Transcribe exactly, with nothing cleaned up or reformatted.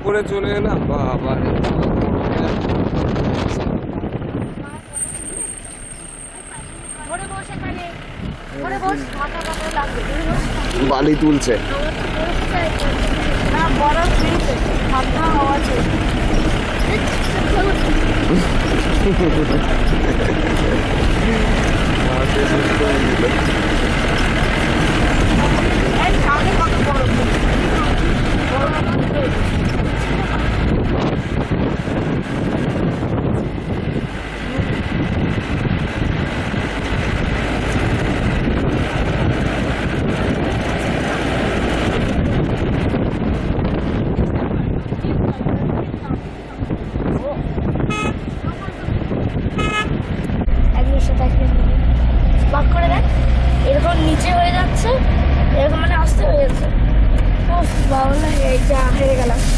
উপরে চলে এলাম। বাবা বালি তুলছে। এরকম নিচে হয়ে যাচ্ছে, এরকম মানে আস্তে হয়ে যাচ্ছে। বাবা, যা হেরে গেলাম।